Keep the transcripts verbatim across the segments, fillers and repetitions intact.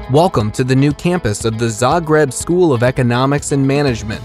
Welcome to the new campus of the Zagreb School of Economics and Management.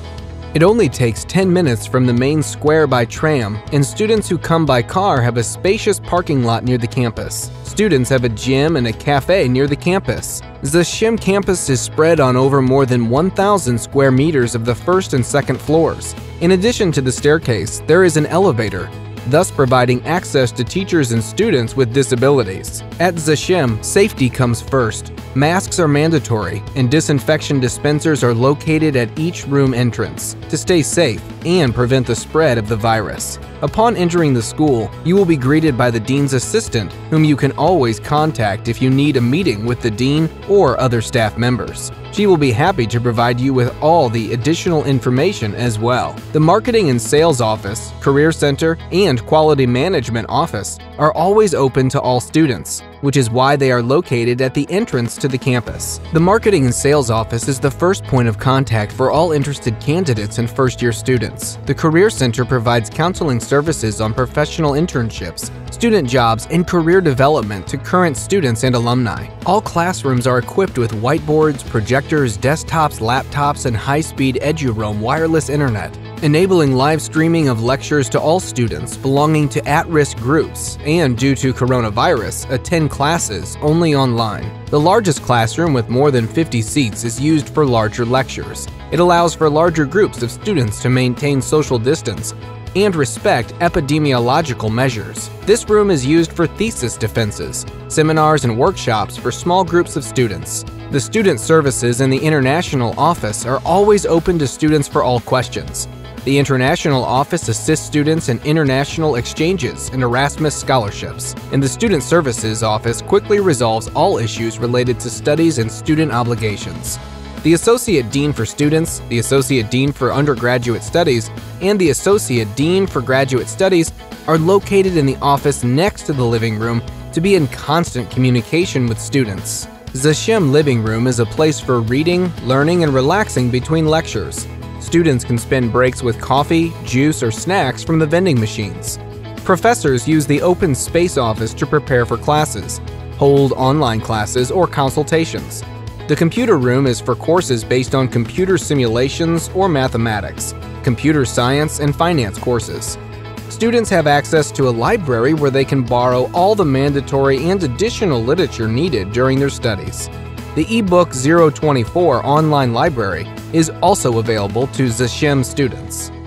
It only takes ten minutes from the main square by tram, and students who come by car have a spacious parking lot near the campus. Students have a gym and a cafe near the campus. Z S E M campus is spread on over more than one thousand square meters of the first and second floors. In addition to the staircase, there is an elevator, thus providing access to teachers and students with disabilities. At Z S E M, safety comes first. Masks are mandatory, and disinfection dispensers are located at each room entrance to stay safe and prevent the spread of the virus. Upon entering the school, you will be greeted by the dean's assistant, whom you can always contact if you need a meeting with the dean or other staff members. She will be happy to provide you with all the additional information as well. The Marketing and Sales Office, Career Center, and Quality Management Office are always open to all students, which is why they are located at the entrance to the campus. The Marketing and Sales Office is the first point of contact for all interested candidates and first-year students. The Career Center provides counseling services on professional internships, student jobs, and career development to current students and alumni. All classrooms are equipped with whiteboards, projectors, desktops, laptops, and high-speed EduRoam wireless internet, enabling live streaming of lectures to all students belonging to at-risk groups and, due to coronavirus, attend classes only online. The largest classroom with more than fifty seats is used for larger lectures. It allows for larger groups of students to maintain social distance and respect epidemiological measures. This room is used for thesis defenses, seminars, and workshops for small groups of students. The Student Services and the International Office are always open to students for all questions. The International Office assists students in international exchanges and Erasmus scholarships, and the Student Services Office quickly resolves all issues related to studies and student obligations. The Associate Dean for Students, the Associate Dean for Undergraduate Studies, and the Associate Dean for Graduate Studies are located in the office next to the living room to be in constant communication with students. Z S E M Living Room is a place for reading, learning, and relaxing between lectures. Students can spend breaks with coffee, juice, or snacks from the vending machines. Professors use the open space office to prepare for classes, hold online classes, or consultations. The computer room is for courses based on computer simulations or mathematics, computer science, and finance courses. Students have access to a library where they can borrow all the mandatory and additional literature needed during their studies. The eBook zero twenty-four online library is also available to Z S E M students.